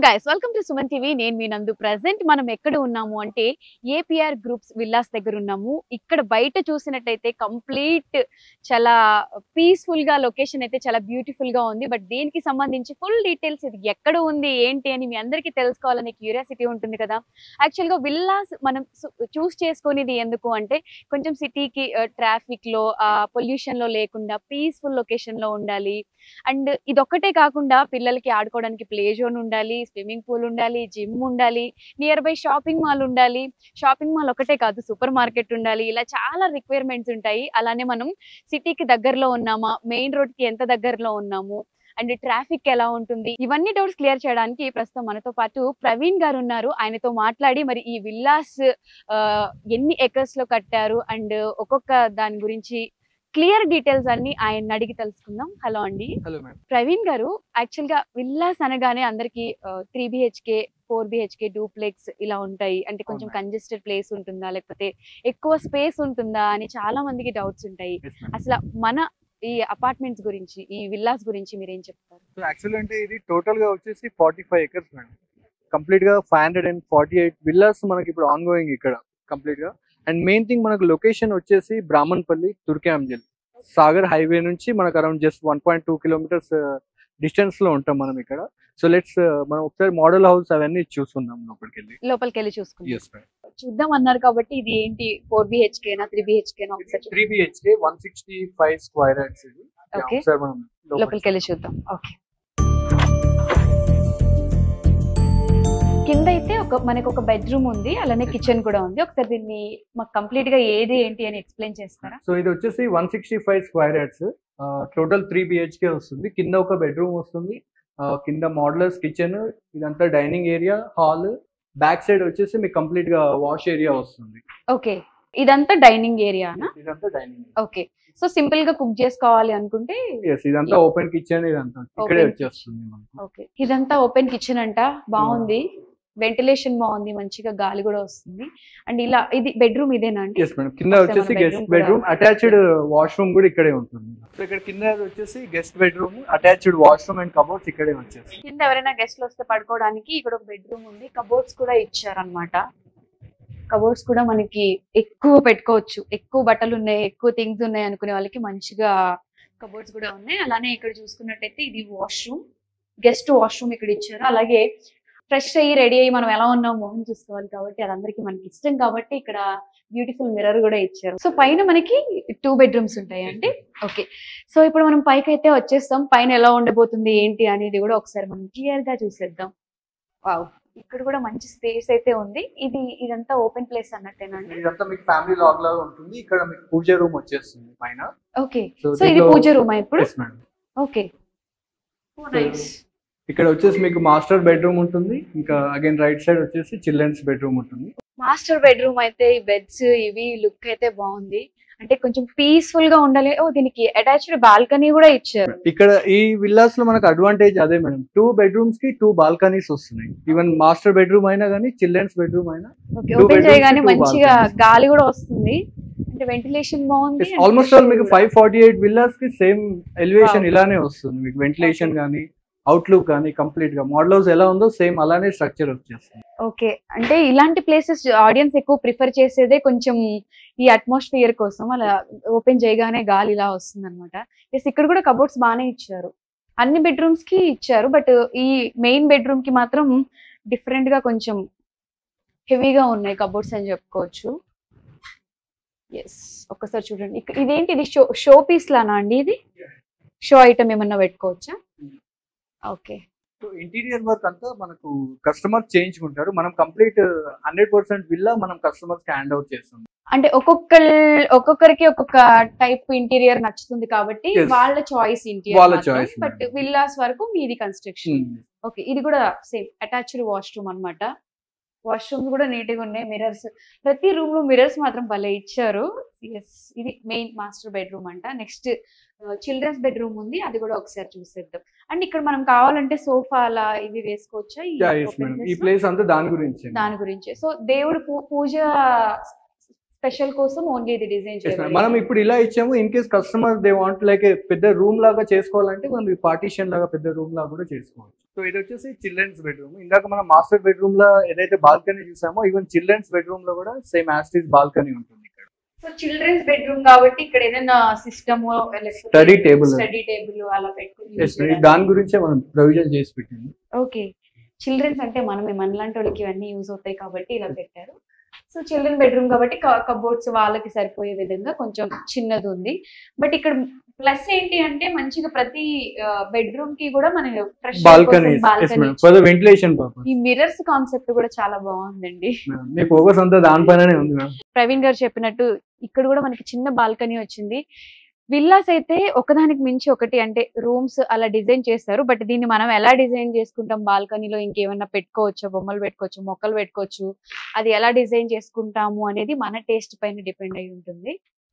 Guys, welcome to Suman TV. నేను మీ నందు. ప్రెసెంట్ మనం ఎక్కడ ఉన్నాము అంటే ఏపీఆర్ గ్రూప్స్ విల్లాస్ దగ్గర ఉన్నాము. ఇక్కడ బయట చూసినట్టయితే కంప్లీట్ చాలా పీస్ఫుల్ గా లొకేషన్ అయితే చాలా బ్యూటిఫుల్ గా ఉంది. బట్ దీనికి సంబంధించి ఫుల్ డీటెయిల్స్ ఇది ఎక్కడ ఉంది ఏంటి అని మీ అందరికీ తెలుసుకోవాలనే క్యూరియాసిటీ ఉంటుంది కదా. యాక్చువల్ గా విల్లాస్ మనం చూస్ చేసుకునేది ఎందుకు అంటే కొంచెం సిటీకి ట్రాఫిక్ లో పొల్యూషన్ లో లేకుండా పీస్ఫుల్ లొకేషన్ లో ఉండాలి. అండ్ ఇదొక్కటే కాకుండా పిల్లలకి ఆడుకోవడానికి ప్లే జోన్ ఉండాలి, స్విమ్మింగ్ పూల్ ఉండాలి, జిమ్ ఉండాలి, నియర్ బై షాపింగ్ మాల్ ఉండాలి. షాపింగ్ మాల్ ఒకటే కాదు, సూపర్ మార్కెట్ ఉండాలి. ఇలా చాలా రిక్వైర్మెంట్స్ ఉంటాయి. అలానే మనం సిటీకి దగ్గరలో ఉన్నామా, మెయిన్ రోడ్ కి ఎంత దగ్గరలో ఉన్నాము, అండ్ ట్రాఫిక్ ఎలా ఉంటుంది, ఇవన్నీ డౌట్స్ క్లియర్ చేయడానికి ప్రస్తుతం మనతో పాటు ప్రవీణ్ గారు ఉన్నారు. ఆయనతో మాట్లాడి మరి ఈ విల్లాస్ ఎన్ని ఎకర్స్ లో కట్టారు అండ్ ఒక్కొక్క దాని గురించి క్లియర్ డీటెయిల్స్ అన్ని ఆయన అడిగి తెలుసుకుందాం. హలో అండి. Hello madam. ప్రవీణ్ గారు, యాక్చువల్ గా విల్లాస్ అనగానే అందరికి 3 BHK 4 BHK డూప్లెక్స్ ఇలా ఉంటాయి. అంటే కొంచెం కంజెస్టెడ్ ప్లేస్ ఉంటుందా, లేకపోతే ఎక్కువ స్పేస్ ఉంటుందా అని చాలా మందికి డౌట్స్ ఉంటాయి. అసలు మన ఈ అపార్ట్మెంట్స్ గురించి, ఈ విల్లాస్ గురించి మీరేం చెప్తారు? యాక్చువల్ అంటే ఇది టోటల్ గా వచ్చేసి 45 acres మేడం. కంప్లీట్ గా 548 విల్లాస్ మనకి ఇప్పుడు ఆన్ గోయింగ్ ఇక్కడ కంప్లీట్ గా. అండ్ మెయిన్ థింగ్ మనకు లొకేషన్ వచ్చేసి బ్రాహ్మణపల్లి, తుర్కేంజల్, సాగర్ హైవే నుంచి మనకు అరౌండ్ జస్ట్ 1.2 kilometers డిస్టెన్స్ లో ఉంటాం మనం ఇక్కడ. సో లెట్స్ మనం ఒకసారి మోడల్ హౌస్ అవన్నీ చూసుకుందాం లోపలికి వెళ్ళి చూసుకుందాం. చూద్దాం అన్నారు కాబట్టి ఇది ఏంటి, 4 BHK నా 3 BHK నా? 3 BHK 165 square yards ఇది. ఒకసారి మనం లోపలికి వెళ్ళి చూద్దాం. ఓకే, కింద అయితే మనకు ఒక బెడ్రూమ్ ఉంది, అలానే కిచెన్ కూడా ఉంది. ఒకసారి దీన్ని మాకు కంప్లీట్ గా ఏది ఏంటి అని ఎక్స్ప్లెయిన్ చేస్తారా? సో ఇది వచ్చేసి 165 square yards, టోటల్ 3 BHK వస్తుంది. కింద ఒక బెడ్రూమ్ వస్తుంది, కింద మోడలర్స్ కిచెన్, ఇదంతా dining area, hall. Back side వచ్చేసి మీకు కంప్లీట్ గా వాష్ ఏరియా వస్తుంది. ఓకే, ఇదంతా డైనింగ్ ఏరియానా? ఇదంతా డైనింగ్. ఓకే, సో సింపుల్ గా కుక్ చేసుకోవాలి అనుకుంటే ఇదంతా ఓపెన్ కిచెన్, ఇదంతా ఇక్కడే వచ్చేస్తుంది. ఓకే, ఇదంతా ఓపెన్ కిచెన్ అంట. బాగుంది, వెంటిలేషన్ బాగుంది, మంచిగా గాలి కూడా వస్తుంది. అండ్ ఇలా ఇది బెడ్రూమ్ ఇదేనా అండి? కింద వచ్చేసి గెస్ట్ బెడ్రూమ్, అటాచ్డ్ వాష్రూమ్ కూడా ఇక్కడే ఉంటుంది. సో ఇక్కడ కింద వచ్చేసి guest bedroom, attached washroom and cupboards ఇక్కడే వచ్చేసి. కింద ఎవరైనా గెస్ట్లు వస్తే పడుకోవడానికి ఇక్కడ ఒక బెడ్రూమ్ ఉంది. కబోర్డ్స్ కూడా ఇచ్చారనమాట. కబోర్డ్స్ కూడా మనకి ఎక్కువ పెట్టుకోవచ్చు, ఎక్కువ బట్టలు ఉన్నాయి, ఎక్కువ థింగ్స్ ఉన్నాయి అనుకునే వాళ్ళకి మంచిగా కబోర్డ్స్ కూడా ఉన్నాయి. అలానే ఇక్కడ చూసుకున్నట్టయితే ఇది వాష్రూమ్, గెస్ట్ వాష్రూమ్ ఇక్కడ ఇచ్చారు. అలాగే ఫ్రెష్ అయ్యి రెడీ అయ్యి మనం ఎలా ఉన్నాం మొహం చూసుకోవాలి కాబట్టి అదందరికి మనకి ఇష్టం కాబట్టి ఇక్కడ బ్యూటిఫుల్ మిర్రర్ కూడా ఇచ్చారు. సో పైన మనకి 2 bedrooms ఉంటాయండి. ఓకే, సో ఇప్పుడు మనం పైకి అయితే వచ్చేస్తాం. పైన ఎలా ఉండబోతుంది ఏంటి అనేది కూడా ఒకసారి మనం క్లియర్ గా చూసేద్దాం. వావ్, ఇక్కడ కూడా మంచి స్పేస్ అయితే ఉంది. ఇదంతా ఓపెన్ ప్లేస్ అన్నట్టేనండి? ఇదంతా మీకు ఫ్యామిలీ లాగ్ లాగా ఉంటుంది. ఇక్కడ మీకు పూజ రూమ్ వచ్చేస్తుంది పైన. ఓకే, సో ఇది పూజ రూమ్ ఇప్పుడు? Okay, nice. ఇక్కడ వచ్చేసి మీకు మాస్టర్ బెడ్రూమ్ ఉంటుంది. ఇంకా అగైన్ రైట్ సైడ్ వచ్చేసి చిల్డ్రన్స్ బెడ్రూమ్ ఉంటుంది. మాస్టర్ బెడ్రూమ్ అయితే ఈ బెడ్స్ ఇవి లుక్ అయితే బాగుంది, అంటే కొంచెం పీస్ఫుల్ గా ఉండాలి. దీనికి అటాచ్డ్ బాల్కనీ కూడా ఇచ్చారు. ఇక్కడ ఈ విల్లాస్ లో మనకు అడ్వాంటేజ్ అదే మేడం, 2 bedrooms కి 2 balconies వస్తున్నాయి. ఈవెన్ మాస్టర్ బెడ్రూమ్ అయినా కానీ చిల్డ్రన్స్ బెడ్రూమ్ అయినా ఓపెన్ చేయగానే మంచిగా గాలి కూడా వస్తుంది, అంటే వెంటిలేషన్ బాగుంది. ఆల్మోస్ట్ ఆల్ మీకు 548 విల్లాస్ కి సేమ్ ఎలివేషన్ ఇలానే వస్తుంది. మీకు వెంటిలేషన్ కానీ అవుట్లుక్ కానీ కంప్లీట్ గా మోడల్ హౌస్ ఎలా ఉందో సేమ్ అలానే స్ట్రక్చర్ వచ్చేస్తుంది. ఓకే, అంటే ఇలాంటి ప్లేసెస్ ఆడియన్స్ ఎక్కువ ప్రిఫర్ చేసేదే కొంచెం ఈ అట్మాస్ఫియర్ కోసం. అలా ఓపెన్ చేయగానే గాలి ఇలా వస్తుంది అనమాట. ఇక్కడ కూడా కబోర్డ్స్ బాగానే ఇచ్చారు, అన్ని బెడ్రూమ్స్ కి ఇచ్చారు. బట్ ఈ మెయిన్ బెడ్రూమ్ కి మాత్రం డిఫరెంట్ గా కొంచెం హెవీగా ఉన్నాయి కబోర్డ్స్ అని చెప్పుకోవచ్చు. ఎస్, ఒక్కసారి చూడండి. ఇదేంటి, ఇది షో పీస్ లానా అండి? ఇది షో ఐటమ్ ఏమన్నా పెట్టుకోవచ్చా? ఓకే, సో ఇంటీరియర్ వర్క్ అంతా మనకు కస్టమర్ చేయించుకుంటారు. మనం కంప్లీట్ 100% విల్లా మనం కస్టమర్స్ కి హ్యాండ్ అవుట్ చేస్తాం. అంటే ఒక్కొక్కరికి ఒక్కొక్క టైప్ ఇంటీరియర్ నచ్చుతుంది కాబట్టి వాళ్ళ చాయిస్ ఇంటీరియర్. బట్ విల్లాస్ వరకు మీది కన్స్ట్రక్షన్. ఓకే, ఇది కూడా సేమ్ అటాచ్డ్ వాష్రూమ్ అన్నమాట. వాష్రూమ్స్ కూడా నీట్ గా ఉన్నాయి. మిర్రర్స్, ప్రతి రూమ్ లో మిర్రర్స్ మాత్రం భలే ఇచ్చారు. ఎస్, ఇది మెయిన్ మాస్టర్ బెడ్రూమ్ అంట. నెక్స్ట్ చిల్డ్రన్స్ బెడ్రూమ్ ఉంది, అది కూడా ఒకసారి చూసేద్దాం. అండ్ ఇక్కడ మనం కావాలంటే సోఫా అలా ఇవి వేసుకోవచ్చా? ఈ ప్లేస్ అంతా దాని గురించి. సో దేవుడు పూజ స్పెషల్ కోసం ఓన్లీ ఇది డిజైన్ చేయాలి. మనం ఇప్పుడు ఇలా ఇచ్చాము. In case customer they want like పెద్ద రూమ్ లాగా చేసుకోవాలంటే మనం పార్టీషన్ లాగా పెద్ద రూమ్ లాగా కూడా చేసుకోవచ్చు. సో ఇది వచ్చేసి చిల్డ్రన్స్ బెడ్రూమ్. ఇందాక మనం మాస్టర్ బెడ్రూమ్ లో ఏదైతే బాల్కనీ చూసామో ఈవెన్ చిల్డ్రన్స్ బెడ్రూమ్ లో కూడా సేమ్ యాస్టీస్ బాల్కనీ ఉంటుంది ఇక్కడ. సో చిల్డ్రన్స్ బెడ్రూమ్ కాబట్టి ఇక్కడ ఏదైనా సిస్టమ్ స్టడీ టేబుల్ అలా పెట్టుకుని దాని గురించే మనం ప్రొవిజన్ చేసి పెట్టింది. ఓకే, చిల్డ్రన్స్ అంటే మనలాంటి వాళ్ళకి ఇవన్నీ యూజ్ అవుతాయి కాబట్టి ఇలా పెట్టారు. సో చిల్డ్రన్ బెడ్రూమ్ కాబట్టి కబోర్డ్స్ వాళ్ళకి సరిపోయే విధంగా కొంచెం చిన్నది ఉంది. బట్ ఇక్కడ ప్లస్ ఏంటి అంటే మంచిగా ప్రతి బెడ్రూమ్ కి కూడా మన fresh balcony for ventilation purpose. ఈ మిర్రర్స్ కాన్సెప్ట్ కూడా చాలా బాగుందండి. మీ ఫోకస్ అంతా దానిపైనే ఉంది మ్యామ్. ప్రవీణ్ గారు చెప్పినట్టు ఇక్కడ కూడా మనకి చిన్న బాల్కనీ వచ్చింది. విల్లాస్ అయితే ఒకదానికి మించి ఒకటి అంటే రూమ్స్ అలా డిజైన్ చేస్తారు. బట్ దీన్ని మనం ఎలా డిజైన్ చేసుకుంటాం, బాల్కనీలో ఇంకేమన్నా పెట్టుకోవచ్చు, బొమ్మలు పెట్టుకోవచ్చు, మొక్కలు పెట్టుకోవచ్చు, అది ఎలా డిజైన్ చేసుకుంటాము అనేది మన టేస్ట్ పైన డిపెండ్ అయి ఉంటుంది.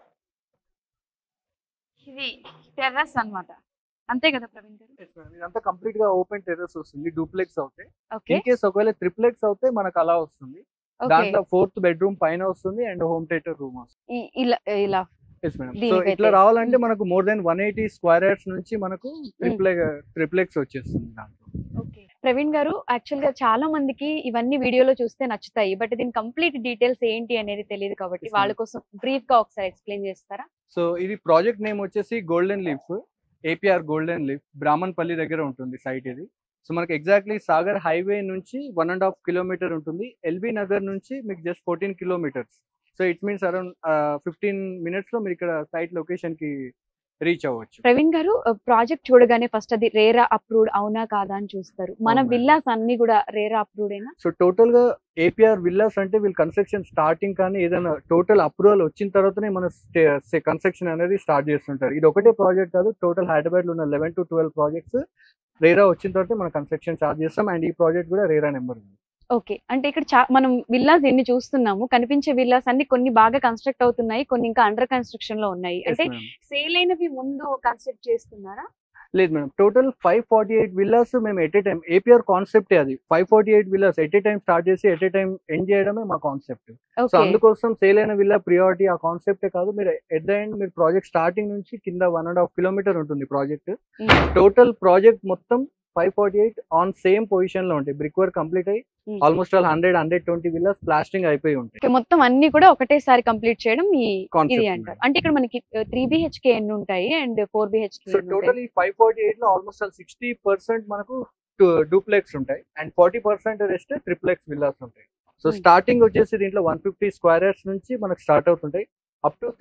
ఇది టెర్రస్ అన్నమాట, అంతే కదా ప్రవీణ్ గారు? ఇదంతా కంప్లీట్ గా ఓపెన్ టెర్రస్ వస్తుంది. డూప్లెక్స్ అవుతాయి. ఇన్ కేస్ ఒకవేళ ట్రిప్లెక్స్ అవుతే మనకు అలా వస్తుంది. దాంట్లో 4th బెడ్రూమ్ పైన వస్తుంది అండ్ హోమ్ థియేటర్ రూమ్ వస్తుంది. ఇలా సో ఇట్లా రావాలంటే మనకు మోర్ దెన్ 180 స్క్వేర్ యార్డ్స్ నుంచి మనకు ట్రిప్లెక్స్ వచ్చేస్తుంది దాంట్లో. ప్రవీణ్ గారు, యాక్చువల్ గా చాలా మందికి ఇవన్నీ వీడియోలో చూస్తే నచ్చుతాయి, బట్ దీని కంప్లీట్ డీటెయిల్స్ ఏంటి అనేది తెలియదు కాబట్టి వాళ్ళ కోసం బ్రీఫ్ గా ఒకసారి ఎక్స్ప్లెయిన్ చేస్తారా? సో ఇది ప్రాజెక్ట్ నేమ్ వచ్చేసి golden leaf, APR golden leaf. Brahmanapalli దగ్గర ఉంటుంది సైట్ ఇది. సో మనకి ఎగ్జాక్ట్లీ సాగర్ హైవే నుంచి 1.5 కిలోమీటర్ ఉంటుంది. ఎల్బీ నగర్ నుంచి మీకు just 14 kilometers. So it means around 15 minutes లో మీరు ఇక్కడ సైట్ లొకేషన్ కి రీచ్ అవ్వచ్చు. ప్రవీణ్ గారు, ప్రాజెక్ట్ చూడగానే ఫస్ట్ అది రేరా అప్రూవ్డ్ అవునా కాదా అని చూస్తారు. మన విల్లాస్ అన్ని కూడా రేరా అప్రూవ్డ్ ఏనా? సో టోటల్ గా ఏపీఆర్ విల్లాస్ అంటే వీళ్ళు కన్స్ట్రక్షన్ స్టార్టింగ్ కానీ ఏదైనా టోటల్ అప్రూవల్ వచ్చిన తర్వాతనే మన కన్స్ట్రక్షన్ అనేది స్టార్ట్ చేస్తుంటారు. ఇది ఒకటే ప్రాజెక్ట్ కాదు, టోటల్ హైదరాబాద్ లో ఉన్న 11 to 12 ప్రాజెక్ట్స్ రేరా వచ్చిన తర్వాత మనం కన్స్ట్రక్షన్ స్టార్ట్ చేస్తాం. అండ్ ఈ ప్రాజెక్ట్ కూడా రేరా నెంబర్ ఉంది. ఓకే, అంటే ఇక్కడ మనం విల్లాస్ ఎన్ని చూస్తున్నాము, కనిపించే విల్లాస్ అన్ని కొన్ని బాగా కన్స్ట్రక్ట్ అవుతున్నాయి, కొన్ని ఇంకా అండర్ కన్స్ట్రక్షన్ లో ఉన్నాయి. అంటే సేల్ అయినవి ముందు కన్స్ట్రక్ట్ చేస్తున్నారా? లేదు మేడం, టోటల్ 548 విల్లాస్ మేము ఎట్ ఏ టైం, ఏపీఆర్ కాన్సెప్టే అది. 548 villas at a time start చేసి ఎట్ ఏ టైం ఎండ్ చేయడమే మా కాన్సెప్ట్. సో అందుకోసం సేల్ అయిన విల్లా ప్రియారిటీ ఆ కాన్సెప్టే కాదు, మీరు ఎట్ ద ఎండ్ మీరు ప్రాజెక్ట్ స్టార్టింగ్ నుంచి కింద 1.5 కిలోమీటర్ ఉంటుంది ప్రాజెక్ట్. టోటల్ ప్రాజెక్ట్ మొత్తం 548 ఆన్ సేమ్ పొజిషన్ లో ఉంటాయి. బ్రిక్ వర్క్ కంప్లీట్ అయ్యి ఆల్మోస్ట్ 100-120 విల్లాస్ ప్లాస్టింగ్ అయిపోయి ఉంటాయి. మొత్తం అన్ని కూడా ఒకటేసారి కంప్లీట్ చేయడం ఇది అంటారు. అంటే ఇక్కడ మనకి 3 BHK ఎన్ని ఉంటాయి అండ్ 4 BHK? సో టోటల్ ఈ 548 లో ఆల్మోస్ట్ 60% మనకు డూప్లెక్స్ ఉంటాయి అండ్ 40% రెస్ట్ ట్రిప్లెక్స్ విల్లాస్ ఉంటాయి. సో స్టార్టింగ్ వచ్చేసి దీంట్లో 150 స్క్వేర్ యార్డ్స్ నుంచి మనకు స్టార్ట్ అవుతుంటాయి. అప్ టు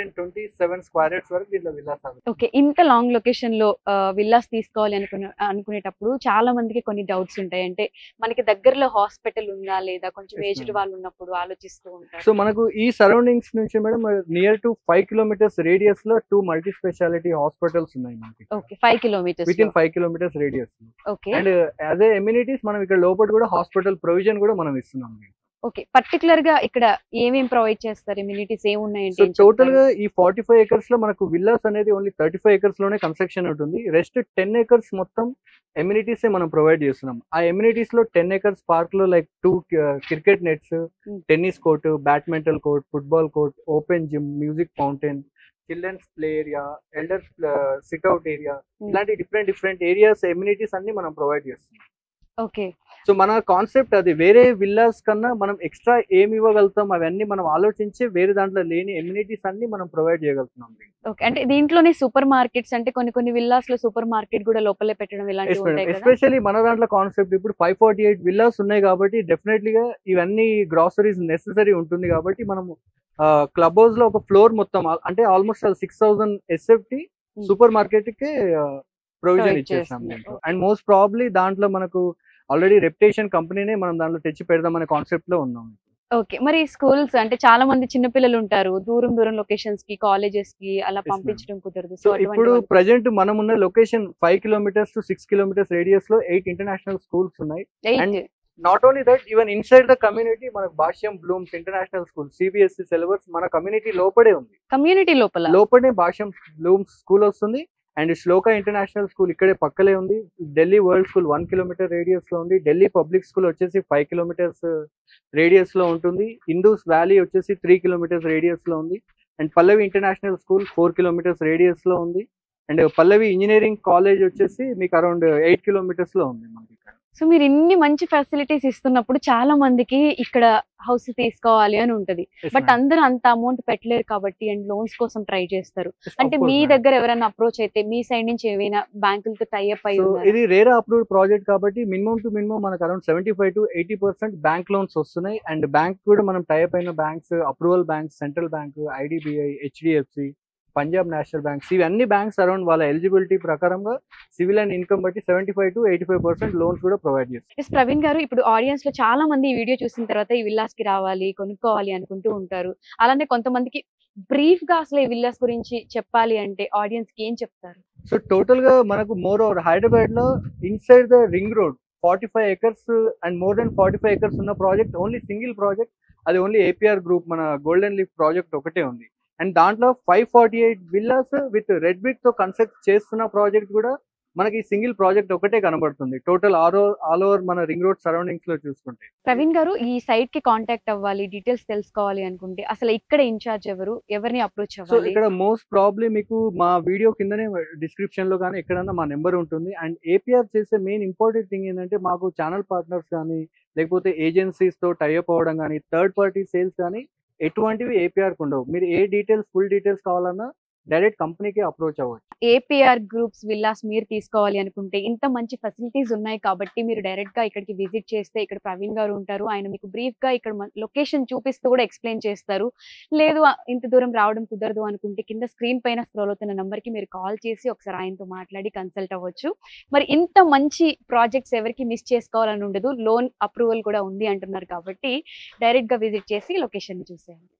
327 స్క్వేర్ యార్డ్స్ వరకు దీంట్లో విల్లాస్. ఓకే, ఇంత లాంగ్ లొకేషన్ లో విల్లాస్ తీసుకోవాలి అనుకునేటప్పుడు చాలా మందికి కొన్ని డౌట్స్ ఉంటాయి. అంటే మనకి దగ్గరలో హాస్పిటల్ ఉందా లేదా, కొంచెం ఏజ్డ్ వాళ్ళు ఉన్నప్పుడు ఆలోచిస్తూ ఉంటారు. సో మనకు ఈ సరౌండింగ్స్ నుంచి madam near to 5 kilometers radius లో 2 మల్టీ స్పెషాలిటీ హాస్పిటల్స్ ఉన్నాయి మనకి. Okay, 5 kilometers within 5 kilometers radius. Okay, and as a amenities మనం ఇక్కడ లోపల కూడా హాస్పిటల్ ప్రొవిజన్ కూడా మనం ఇస్తున్నాం. ఓకే, పర్టికులర్ గా ఇక్కడ ఏమేం ప్రొవైడ్ చేస్తారు, ఇమ్యూనిటీస్ ఏమున్నాయంటే? టోటల్ గా ఈ 45 acres లో మనకు విల్లాస్ అనేది ఓన్లీ 35 acres లోనే కన్స్ట్రక్షన్ ఉంటుంది. రెస్ట్ 10 acres మొత్తం ఎమ్యూనిటీస్ మనం ప్రొవైడ్ చేస్తున్నాం. ఆ ఎమ్యూనిటీస్ లో 10 acres పార్క్ లో like 2 cricket nets, tennis court, badminton court, football court, open gym, music fountain, children's play area, elders sit out area, ఇలాంటి డిఫరెంట్ ఏరియాస్ ఎమ్యూనిటీస్ అన్ని మనం ప్రొవైడ్ చేస్తున్నాం. ఓకే, సో మన కాన్సెప్ట్ అది. వేరే విల్లాస్ కన్నా మనం ఎక్స్ట్రా ఏమి ఇవ్వగలుగుతాం అవన్నీ మనం ఆలోచించి వేరే దాంట్లో లేని ఎమ్యూనిటీస్ అన్ని మనం ప్రొవైడ్ చేయగలుగుతున్నాం. ఓకే, అంటే దీంట్లోనే సూపర్ మార్కెట్స్, అంటే కొన్ని విల్లాస్ లో సూపర్ మార్కెట్ కూడా లోపలే పెట్టడం ఇలాంటివి ఉంటాయి కదా? ఎస్పెషల్లీ మన దాంట్లో కాన్సెప్ట్ ఇప్పుడు 548 విల్లాస్ ఉన్నాయి కాబట్టి డెఫినెట్లీగా ఇవన్నీ గ్రాసరీస్ నెసెసరీ ఉంటుంది కాబట్టి మనం క్లబ్ హౌస్ లో ఒక ఫ్లోర్ మొత్తం అంటే ఆల్మోస్ట్ 6000 SFT సూపర్ మార్కెట్ కి ప్రొవిజన్ ఇచ్చేస్తాం. అండ్ మోస్ట్ ప్రాబ్లీ దాంట్లో మనకు ఆల్రెడీ రెప్యుటేషన్ కంపెనీనే మనం దాంట్లో తెచ్చి పెడదాం అనే కాన్సెప్ట్ లో ఉన్నాం. ఓకే, మరి స్కూల్స్ అంటే చాలా మంది చిన్న పిల్లలు ఉంటారు, దూరం లొకేషన్స్ కి, కాలేజెస్ కి అలా పంపించడం కుదరదు. సో ఇప్పుడు ప్రెజెంట్ మనం ఉన్న location 5 kilometers to 6 kilometers radius లో 8 ఇంటర్నేషనల్ స్కూల్స్ ఉన్నాయి. And not only that, even inside the community మనకు Bhashyam blooms international school CBSE syllabus మన కమ్యూనిటీ లోపడే ఉంది. కమ్యూనిటీ లోపలే భాష్యం బ్లూమ్స్ స్కూల్ వస్తుంది. అండ్ శ్లోక ఇంటర్నేషనల్ స్కూల్ ఇక్కడే పక్కలే ఉంది. Delhi world school 1 kilometer radius లో ఉంది. ఢిల్లీ పబ్లిక్ స్కూల్ వచ్చేసి 5 kilometers రేడియస్ లో ఉంటుంది. ఇందూస్ వ్యాలీ వచ్చేసి 3 kilometers రేడియస్ లో ఉంది. And Pallavi international school 4 kilometers radius లో ఉంది. అండ్ పల్లవి ఇంజనీరింగ్ కాలేజ్ వచ్చేసి మీకు అరౌండ్ 8 కిలోమీటర్స్ లో ఉంది మనకి ఇక్కడ. సో మీరు ఇన్ని మంచి ఫెసిలిటీస్ ఇస్తున్నప్పుడు చాలా మందికి ఇక్కడ హౌస్ తీసుకోవాలి అని ఉంటది. Yes, but ma'am. అందరూ అంత అమౌంట్ పెట్టలేరు కాబట్టి అండ్ లోన్స్ కోసం ట్రై చేస్తారు. Yes, of అంటే course, మీ madam. దగ్గర ఎవరైనా అప్రోచ్ అయితే మీ సైడ్ నుంచి ఏవైనా బ్యాంకులతో టైఅప్ అయి సో ఉన్నారా? ఇది రేరా అప్రూవ్డ్ ప్రాజెక్ట్ కాబట్టి మినిమం టు మినిమం మనకు అరౌండ్ 75 to 80% బ్యాంక్ లోన్స్ వస్తున్నాయి. అండ్ బ్యాంక్ కూడా మనం టైప్ అయిన banks, approval banks, central bank, IDBI, HDFC, Punjab national banks, ఇవన్నీ బ్యాంక్స్ అరౌండ్ వాళ్ళ ఎలిజిబిలిటీ ప్రకారంగా సివిల్ అండ్ ఇన్కమ్ బట్టి 75 to 85% లోన్స్ కూడా ప్రొవైడ్ చేస్తారు. ఎస్ ప్రవీణ్ గారు, ఇప్పుడు ఆడియన్స్ లో చాలా మంది ఈ వీడియో చూసిన తర్వాత ఈ విల్లాస్ కి రావాలి, కొనుక్కోవాలి అనుకుంటూ ఉంటారు. అలానే కొంతమందికి బ్రీఫ్ గా అసలు ఈ విల్లాస్ గురించి చెప్పాలి అంటే ఆడియన్స్ కి ఏం చెప్తారు? సో టోటల్ గా మనకు మోర్ ఓవర్ హైదరాబాద్ లో inside the ring road 45 acres and more than 45 acres ఉన్న ప్రాజెక్ట్ ఓన్లీ సింగిల్ ప్రాజెక్ట్, అది ఓన్లీ ఏపీఆర్ గ్రూప్ మన గోల్డెన్ లీఫ్ ప్రాజెక్ట్ ఒకటే ఉంది. అండ్ దాంట్లో 548 విల్లాస్ విత్ రెడ్ బ్రిక్ తో కన్స్ట్రక్ట్ చేస్తున్న ప్రాజెక్ట్ కూడా మనకి సింగిల్ ప్రాజెక్ట్ ఒకటే కనబడుతుంది టోటల్ ఆల్ ఓవర్ మన రింగ్ రోడ్ సరౌండింగ్స్ లో చూసుకుంటే. ప్రవీణ్ గారు, ఈ సైట్ కి కాంటాక్ట్ అవ్వాలి, డీటెయిల్స్ తెలుసుకోవాలి అనుకుంటే అసలు ఇక్కడ ఇన్ఛార్జ్ ఎవరు, ఎవరిని అప్రోచ్ సో అవ్వాలి? ఇక్కడ మోస్ట్ ప్రాబ్లీ మీకు మా వీడియో కిందనే డిస్క్రిప్షన్ లో కానీ ఎక్కడన్నా మా నెంబర్ ఉంటుంది. అండ్ ఏపీఆర్ చేసే మెయిన్ ఇంపార్టెంట్ థింగ్ ఏంటంటే మాకు ఛానల్ పార్ట్నర్స్ కానీ లేకపోతే ఏజెన్సీస్ తో టైఅప్ అవ్వడం కానీ థర్డ్ పార్టీ సేల్స్ కానీ ఎటువంటివి ఏపీఆర్ ఉండవు. మీరు ఏ డీటెయిల్స్ ఫుల్ డీటెయిల్స్ కావాలన్నా డైరెక్ట్ కంపెనీకి అప్రోచ్ అవ్వచ్చు. ఏపీఆర్ గ్రూప్స్ విల్లాస్ మీరు తీసుకోవాలి అనుకుంటే ఇంత మంచి ఫెసిలిటీస్ ఉన్నాయి కాబట్టి మీరు డైరెక్ట్ గా ఇక్కడికి విజిట్ చేస్తే ఇక్కడ ప్రవీణ్ గారు ఉంటారు. ఆయన మీకు బ్రీఫ్ గా ఇక్కడ లొకేషన్ చూపిస్తూ కూడా ఎక్స్ప్లెయిన్ చేస్తారు. లేదు ఇంత దూరం రావడం కుదరదు అనుకుంటే కింద స్క్రీన్ పైన స్క్రోల్ అవుతున్న నంబర్ కి మీరు కాల్ చేసి ఒకసారి ఆయనతో మాట్లాడి కన్సల్ట్ అవ్వచ్చు. మరి ఇంత మంచి ప్రాజెక్ట్స్ ఎవరికి మిస్ చేసుకోవాలని ఉండదు, లోన్ అప్రూవల్ కూడా ఉంది అంటున్నారు కాబట్టి డైరెక్ట్ గా విజిట్ చేసి లొకేషన్ చూసేయండి.